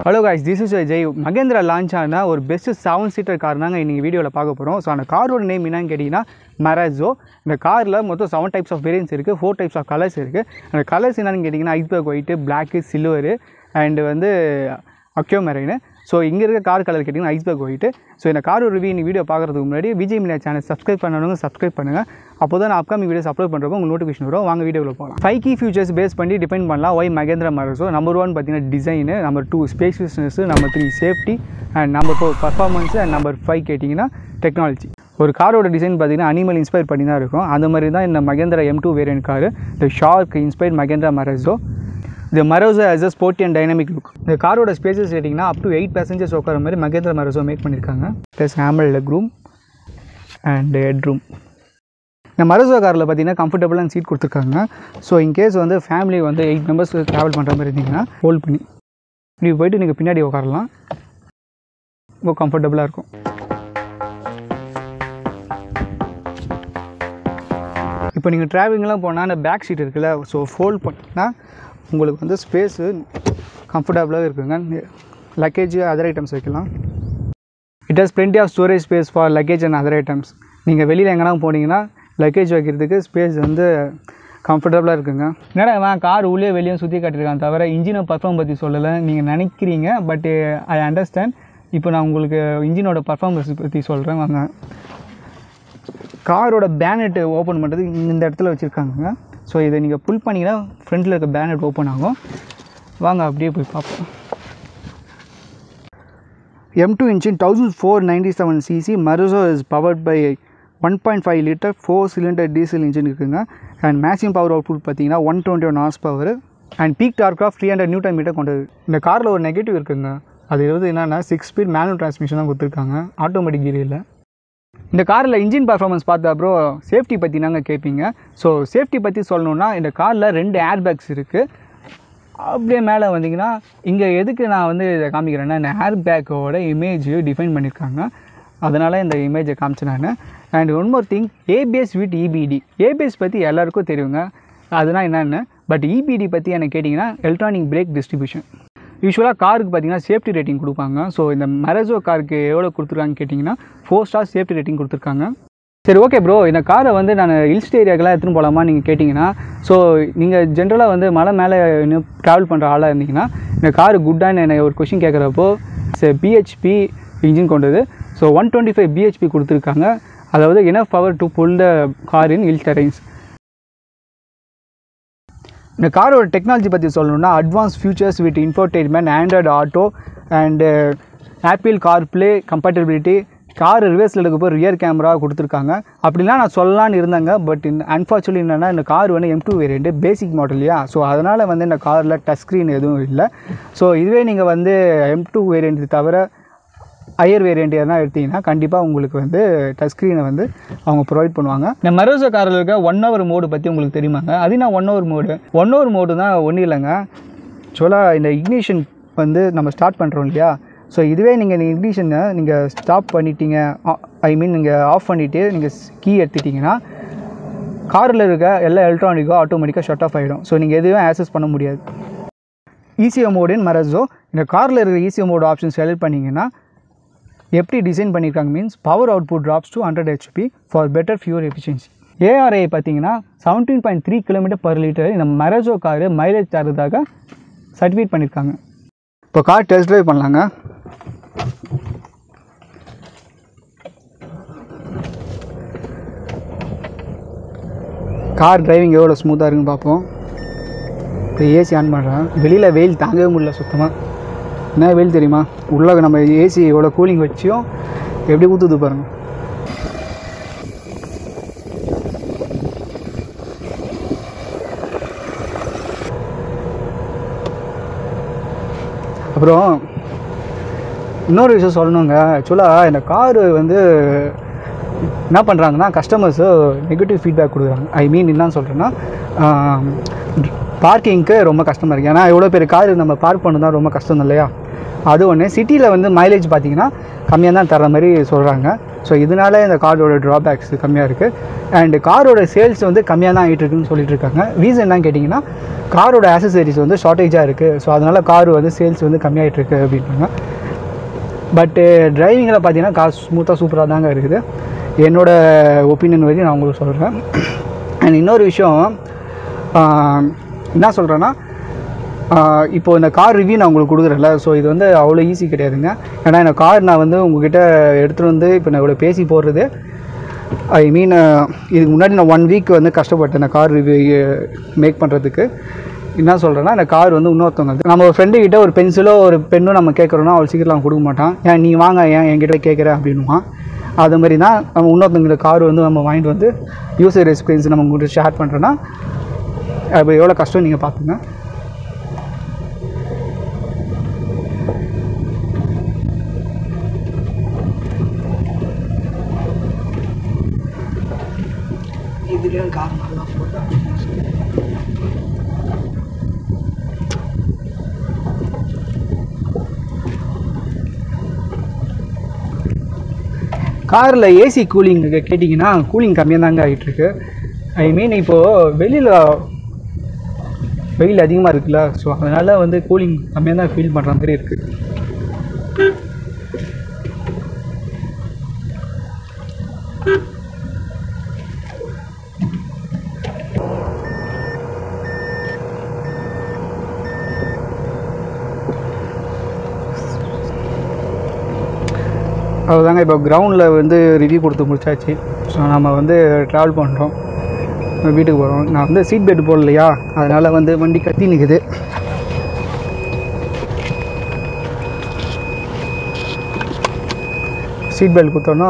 Hello guys, this is Jay. Mahindra launch ஆன ஒரு best 7-seater car தாங்க இன்னைக்கு வீடியோல பார்க்க போறோம். சோ அந்த காரோட நேம் என்னன்னு கேட்டிங்கனா Marazzo. இந்த கார்ல மொத்தம் 7 types of variants இருக்கு, 4 types of colors இருக்கு. அந்த கலர்ஸ் என்னன்னு கேட்டிங்கனா iceberg white, black, silver and வந்து aquamarine. So இங்க இருக்க கார் கலர் கேட்டிங்கனா iceberg white. So இந்த காரோட ரிவ்யூ இந்த வீடியோ பார்க்கிறதுக்கு முன்னாடி vjaimedia சேனல் subscribe பண்ணனுங்க, subscribe பண்ணுங்க. அப்போதான் அப்கமிங் வீடியோஸ் அப்லோட் பண்றப்போ உங்களுக்கு நோட்டிஃபிகேஷன் வரும். வாங்க வீடியோக்குள்ள போலாம். 5 key features பேஸ் பண்ணி டிஃபைன் பண்ணலாம் why Mahindra Marazzo. நம்பர் 1 பாத்தீங்கன்னா design, number 2 spaciousness, number 3 safety and number 4 performance and number 5 கேட்டிங்கனா டெக்னாலஜி. ஒரு காரோட டிசைன் பாத்தீங்கன்னா அனிமல் இன்ஸ்பயர் பண்ணி தான் இருக்கும். அந்த மாதிரி தான் இந்த Mahindra M2 variant car the shark inspired Mahindra Marazzo. The Marazzo has a sporty and dynamic look. The காரோட ஸ்பேசஸ் கேட்டிங்கனா up to 8 passengers உட்கார மாதிரி Mahindra Marazzo மேக் பண்ணிருக்காங்க. Plus ample legroom and headroom. இந்த Marazzo கார்ல பாத்தீங்கன்னா கம்ஃபர்ட்டபிளான seat கொடுத்திருக்காங்க. சோ இன் கேஸ் வந்து ஃபேமிலி வந்து 8 மெம்பர்ஸ் டிராவல் பண்ற மாதிரி இருந்தீங்கன்னா ஹோல்ட் பண்ணி இப்படி போயிட்டு நீங்க பின்னாடி உட்காரலாம். ரொம்ப கம்ஃபர்ட்டபிளா இருக்கும். இப்போ நீங்க டிராவலிங்லாம் போனா அந்த பேக் சீட் இருக்குல, சோ ஃபோல்ட் பண்ணா உங்களுக்கு வந்து ஸ்பேஸ் கம்ஃபர்ட்டபிளா இருக்குங்க. லக்கேஜ் அதர் ஐட்டம்ஸ் வைக்கலாம். It has plenty of storage space for luggage and other items. நீங்க வெளியில எங்கனா போனீங்கன்னா லக்கேஜ் வைக்கிறதுக்கு ஸ்பேஸ் வந்து கம்ஃபர்ட்டபிளா இருக்குங்க. என்னடா நான் கார் உள்ளே வெளியே சுத்தி காட்டிருக்கான் தவிர இன்ஜினை பெர்ஃபார்ம் பத்தி சொல்லல நீங்க நினைக்கிறீங்க. But I understand. இப்போ நான் உங்களுக்கு இன்ஜினோட பெர்ஃபார்மன்ஸ் பத்தி சொல்றேன் வாங்க. காரோட பேனட் ஓபன் பண்றது இந்த இடத்துல வச்சிருக்காங்க. ஸோ இதை நீங்கள் புல் பண்ணிங்கன்னா ஃப்ரண்ட்டில் இருக்க பேனட் ஓப்பன் ஆகும். வாங்க அப்படியே போய் பார்ப்போம். M2 engine 1497cc Marazzo is powered by 1.5 liter 4-cylinder diesel engine இருக்குங்க. அண்ட் மேக்ஸிமம் பவர் அவுட்புட் பார்த்தீங்கன்னா 121 horsepower and peak torque of 300 Nm கொண்டது. இந்த காரில் ஒரு நெகட்டிவ் இருக்குங்க. அது என்னன்னா 6 speed மேனுவல் டிரான்ஸ்மிஷன் தான் கொடுத்துருக்காங்க, ஆட்டோமேட்டிக் கீர் இல்லை. இந்த காரில் இன்ஜின் பர்ஃபார்மன்ஸ் பார்த்தா அப்புறம் சேஃப்டி பற்றி நாங்கள் கேட்பீங்க. ஸோ சேஃப்டி பற்றி சொல்லணுன்னா இந்த காரில் 2 ஏர் பேக்ஸ் இருக்குது. அப்படியே மேலே வந்தீங்கன்னா இங்கே எதுக்கு நான் வந்து இதை காமிக்கிறேன்னா இந்த ஏர் பேக்கோட இமேஜ் டிஃபைன் பண்ணியிருக்காங்க, அதனால் இந்த இமேஜை காமிச்சேன் நான். And one more thing, ABS with EBD. ABS பற்றி எல்லாருக்கும் தெரியுங்க, அதுனா என்னென்னு. பட் இபிடி பற்றி எனக்கு கேட்டிங்கன்னா எலக்ட்ரானிக் பிரேக் டிஸ்ட்ரிபியூஷன். யூஸ்வலாக காருக்கு பார்த்தீங்கன்னா சேஃப்டி ரேட்டிங் கொடுப்பாங்க. ஸோ இந்த Marazzo காருக்கு எவ்வளோ கொடுத்துருக்காங்கன்னு கேட்டிங்கன்னா 4 ஸ்டார் சேஃப்டி ரேட்டிங் கொடுத்துருக்காங்க. சரி ஓகே ப்ரோ, இந்த காரை வந்து நான் ஹில்ஸ் ஏரியாக்கெல்லாம் எடுத்துன்னு போகலாமா நீங்கள் கேட்டிங்கன்னா, ஸோ நீங்கள் ஜென்ரலாக வந்து மலை மேலே இன்னும் ட்ராவல் பண்ணுற ஆளாக இருந்தீங்கன்னா இந்த காரு குட்டான்னு என்ன ஒரு கொஷின் கேட்குறப்போ பிஹெச்பி இன்ஜின் கொண்டது. ஸோ 125 பிஹெச்பி கொடுத்துருக்காங்க, அதாவது enough power to pull the car in hill terrains. இந்த காரோட டெக்னாலஜி பற்றி சொல்லணும்னா advance features with infotainment, Android Auto and Apple CarPlay compatibility. Car ரிவர்ஸில் எடுக்கப்போ ரியர் கேமரா கொடுத்துருக்காங்க. அப்படிலாம் நான் சொல்லலான்னு இருந்தாங்க. பட் அன்ஃபார்ச்சுனேட்லி என்னென்னா இந்த கார் வந்து M2 வேரியண்ட் பேசிக் மாடல் இல்லையா, ஸோ அதனால் வந்து இந்த காரில் டச் ஸ்க்ரீன் எதுவும் இல்லை. ஸோ இதுவே நீங்கள் வந்து M2 வேரியண்ட் தவிர ஹையர் வேரியண்ட் எதனா எடுத்திங்கன்னா கண்டிப்பாக உங்களுக்கு வந்து டச் ஸ்க்ரீனை வந்து அவங்க ப்ரொவைட் பண்ணுவாங்க. இந்த Marazzo காரில் இருக்க 1 hour மோடு பற்றி உங்களுக்கு தெரியுமாங்க? அது நான் 1 hour மோடு. 1 hour மோடு தான் ஒன்றும் இல்லைங்க. ஆக்சுவலாக இந்த இக்னிஷன் வந்து நம்ம ஸ்டார்ட் பண்ணுறோம் இல்லையா, ஸோ இதுவே நீங்கள் இந்த இக்னிஷனை நீங்கள் ஸ்டாப் பண்ணிட்டீங்க, நீங்கள் ஆஃப் பண்ணிவிட்டு நீங்கள் கீ எடுத்துட்டிங்கன்னா காரில் இருக்க எல்லா எலக்ட்ரானிக்கும் ஆட்டோமேட்டிக்காக ஷட் ஆஃப் ஆகிடும். ஸோ நீங்கள் எதுவும் ஆக்சஸ் பண்ண முடியாது. ECO mode in Marazzo. இந்த காரில் இருக்கிற ECO மோடு ஆப்ஷன் செலக்ட் பண்ணிங்கன்னா எப்படி டிசைன் பண்ணியிருக்காங்க means power output drops to 100 HP for better fuel efficiency. ARI பார்த்தீங்கன்னா 17.3 km/L இந்த Marazzo காரு மைலேஜ் தரதாக சர்டிஃபிகேட் பண்ணியிருக்காங்க. இப்போ கார் டெஸ்ட் ட்ரைவ் பண்ணலாங்க. கார் டிரைவிங் எவ்வளோ ஸ்மூத்தாக இருக்குன்னு பார்ப்போம். இப்போ ஏசி ஆன் பண்ணுறேன். வெளியில் வெயில் தாங்கவே முடியல சுத்தமாக. என்ன வெயில் தெரியுமா, உள்ளே நம்ம ஏசி எவ்வளோ கூலிங் வச்சியும் எப்படி ஊற்றுது பாருங்கள். அப்புறம் இன்னொரு விஷயம் சொல்லணுங்க. ஆக்சுவலாக இந்த காரு வந்து என்ன பண்ணுறாங்கன்னா கஸ்டமர்ஸு நெகட்டிவ் ஃபீட்பேக் கொடுக்குறாங்க. என்னன்னு சொல்கிறேன்னா பார்க்கிங்க்கு ரொம்ப கஷ்டமாக இருக்குது. ஏன்னா எவ்வளோ பேர் கார் நம்ம பார்க் பண்ண தான் ரொம்ப கஷ்டம் இல்லையா. அது ஒன்று. சிட்டியில் வந்து மைலேஜ் பார்த்திங்கன்னா கம்மியாக தான் தர்ற மாதிரி சொல்கிறாங்க. ஸோ இதனால இந்த காரோட ட்ராபேக்ஸ் கம்மியாக இருக்குது. அண்ட் காரோட சேல்ஸ் வந்து கம்மியாக தான் ஆகிட்டு இருக்குன்னு சொல்லிட்டு இருக்காங்க. ரீசன் என்னன்னு கேட்டிங்கன்னா காரோட ஆக்சசரிஸ் வந்து ஷார்ட்டேஜாக இருக்குது. ஸோ அதனால் கார் வந்து சேல்ஸ் வந்து கம்மியாகிட்டு இருக்குது அப்படின்றாங்க. பட்டு டிரைவிங்கில் பார்த்தீங்கன்னா கார் ஸ்மூத்தாக சூப்பராக தாங்க இருக்குது. என்னோடய ஒப்பீனியன் வரையும் நான் உங்களுக்கு சொல்கிறேன். அண்ட் இன்னொரு விஷயம் என்ன சொல்கிறேன்னா, இப்போது இந்த கார் ரிவ்யூ நான் உங்களுக்கு கொடுக்குறேன்ல, ஸோ இது வந்து அவ்வளோ ஈஸி கிடையாதுங்க. ஏன்னா இந்த கார் நான் வந்து உங்கள்கிட்ட எடுத்துகிட்டு வந்து இப்போ நான் இவ்வளோ பேசி போடுறது, ஐ மீன் இதுக்கு முன்னாடி நான் 1 வீக் வந்து கஷ்டப்பட்டேன் இந்த கார் ரிவ்யூ மேக் பண்ணுறதுக்கு. என்ன சொல்கிறேன்னா, இந்த கார் வந்து இன்னொருத்தவங்க நம்ம ஒரு ஃப்ரெண்டுக்கிட்ட ஒரு பென்சிலோ ஒரு பென்னோ நம்ம கேட்குறோன்னா அவள் சீக்கிரம் அவன் கொடுக்க மாட்டான். ஏன் நீ வாங்க, ஏன் என்கிட்ட கேட்குற அப்படின்னுவான். அது மாதிரி தான் நம்ம இன்னொருத்தவங்களுக்கு கார் வந்து நம்ம வாங்கிட்டு வந்து யூசர் எக்ஸ்பீரியன்ஸ் நம்ம உங்கள்கிட்ட ஷேர் பண்ணுறோன்னா இப்போ எவ்வளோ கஷ்டம் நீங்கள் பார்த்துங்க. இதுலேயும் கார் நல்லா போட்டேன். காரில் ஏசி கூலிங் கேட்டிங்கன்னா கூலிங் கம்மியாக தாங்க ஆகிட்டுருக்கு. ஐ மீன் இப்போது வெளியில் வெயில் அதிகமாக இருக்குல்ல, ஸோ அதனால் வந்து கூலிங் கம்மியாக தான் ஃபீல் பண்ணுற மாதிரி இருக்குது. அதுதாங்க இப்போ கிரவுண்டில் வந்து ரிவ்யூ கொடுத்து முடிச்சாச்சு. ஸோ நம்ம வந்து ட்ராவல் பண்ணுறோம், வீட்டுக்கு போகிறோம். நான் வந்து சீட் பெல்ட் போடலையா, அதனால் வந்து வண்டி கத்தி நிற்குது. சீட் பெல்ட் கொடுத்தோன்னா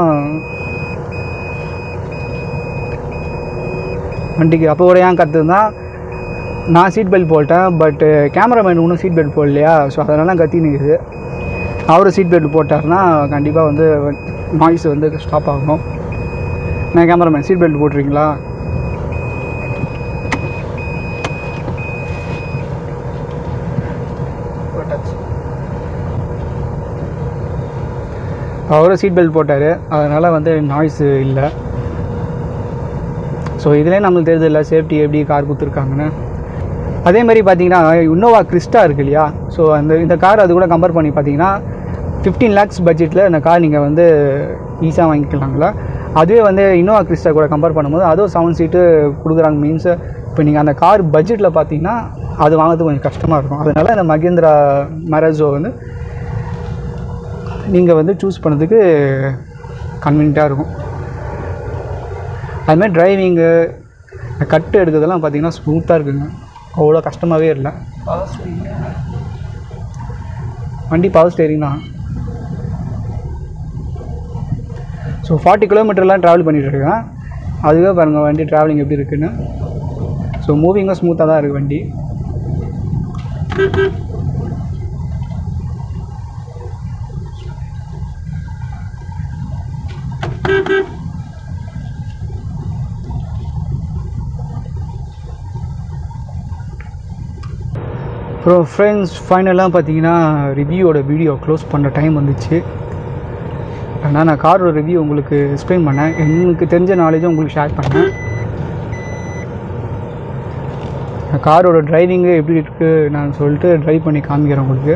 வண்டிக்கு அப்போ கூட ஏன் கற்றுனா நான் சீட் பெல்ட் போட்டேன், பட்டு கேமராமேன் இன்னும் சீட் பெல்ட் போடலையா, ஸோ அதனால கத்தி நிற்குது. அவரும் சீட் பெல்ட் போட்டார்னா கண்டிப்பாக வந்து நாய்ஸ் வந்து ஸ்டாப் ஆகணும். நான் கேமராமேன் சீட் பெல்ட் போட்டுறீங்களா? அவரும் சீட் பெல்ட் போட்டார், அதனால் வந்து நாய்ஸு இல்லை. ஸோ இதிலே நம்மளுக்கு தெரியுது இல்லை சேஃப்டி எப்படி கார் கொடுத்துருக்காங்கன்னு. அதே மாதிரி பார்த்தீங்கன்னா இன்னோவா கிறிஸ்டா இருக்குது இல்லையா, ஸோ இந்த கார் அது கூட கம்பேர் பண்ணி பார்த்தீங்கன்னா 15 lakhs பட்ஜெட்டில் இந்த கார் நீங்கள் வந்து ஈஸியாக வாங்கிக்கலாங்களா. அதுவே வந்து இன்னோவா கிறிஸ்டா கூட கம்பேர் பண்ணும்போது அதுவும் 7 சீட்டு கொடுக்குறாங்க. மீன்ஸ் இப்போ நீங்கள் அந்த கார் பட்ஜெட்டில் பார்த்தீங்கன்னா அது வாங்கிறது கொஞ்சம் கஷ்டமாக இருக்கும். அதனால் இந்த மஹிந்திரா மராஸோ வந்து நீங்கள் வந்து சூஸ் பண்ணுறதுக்கு கன்வீனியண்ட்டாக இருக்கும். அதுமாதிரி டிரைவிங்கு கட்டு எடுக்கிறதெல்லாம் பார்த்தீங்கன்னா ஸ்மூத்தாக இருக்குங்க, அவ்வளோ கஷ்டமாகவே இல்லை. வண்டி பவர் ஸ்டேரிங் தான். ஸோ 40 கிலோமீட்டர்லாம் ட்ராவல் பண்ணிகிட்ருக்கேன். அதுவே பாருங்கள் வண்டி ட்ராவலிங் எப்படி இருக்குன்னு. ஸோ மூவிங்கும் ஸ்மூத்தாக தான் இருக்குது வண்டி. அப்புறம் ஃப்ரெண்ட்ஸ் ஃபைனலாக பார்த்தீங்கன்னா ரிவ்யூவோட வீடியோ க்ளோஸ் பண்ணுற டைம் வந்துச்சு. ஆனால் நான் காரோட ரிவ்யூ உங்களுக்கு எக்ஸ்பிளைன் பண்ணேன், எனக்கு தெரிஞ்ச நாலேஜும் உங்களுக்கு ஷேர் பண்ணேன். காரோட டிரைவிங்கு எப்படி இருக்குது நான் சொல்லிட்டு ட்ரைவ் பண்ணி காமிக்கிறேன் உங்களுக்கு.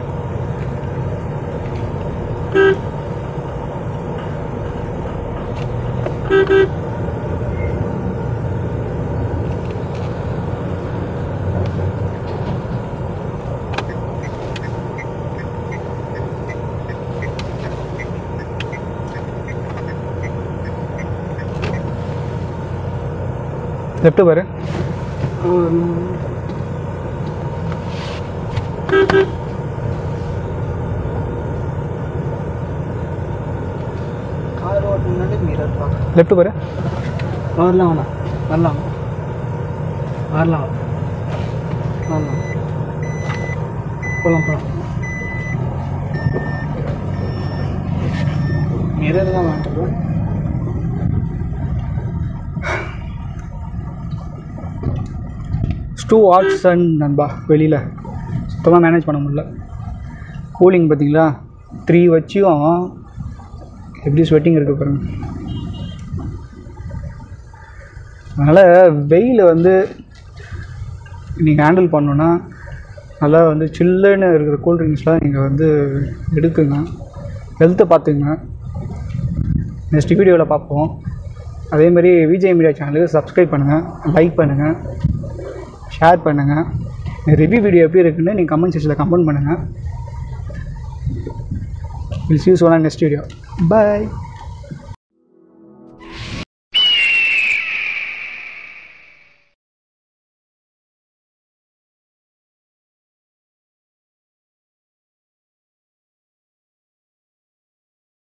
லெஃப்ட் பாரு. லெஃப்ட் பாரு. வரலாம் வேணாம், வரலாம் வரலாம் வரலாம் போகலாம் போகலாம். மிரர் தான் வாங்கிட்டு டூ வாட்ஸ் அண்ட் நண்பா வெளியில் சுத்தமாக மேனேஜ் பண்ண முடியல. கூலிங் பார்த்திங்களா 3 வச்சியும் எப்படி ஸ்வெட்டிங் இருக்குது பாருங்கள். அதனால் வெயில் வந்து நீங்கள் ஹேண்டில் பண்ணணுன்னா நல்லா வந்து சில்லுன்னு இருக்கிற கூல்ட்ரிங்க்ஸ்லாம் நீங்கள் வந்து எடுக்குங்க, ஹெல்த்தை பார்த்துங்க. நெக்ஸ்ட் வீடியோவில் பார்ப்போம். அதேமாதிரி விஜய் சேனலுக்கு சப்ஸ்கிரைப் பண்ணுங்கள், லைக் பண்ணுங்கள், ஷேர் பண்ணுங்கள். ரிவ்யூ வீடியோ எப்படி இருக்குன்னு நீங்கள் கமெண்ட் செக்ஷனில் கமெண்ட் பண்ணுங்கள். Will see you soon on next video. Bye.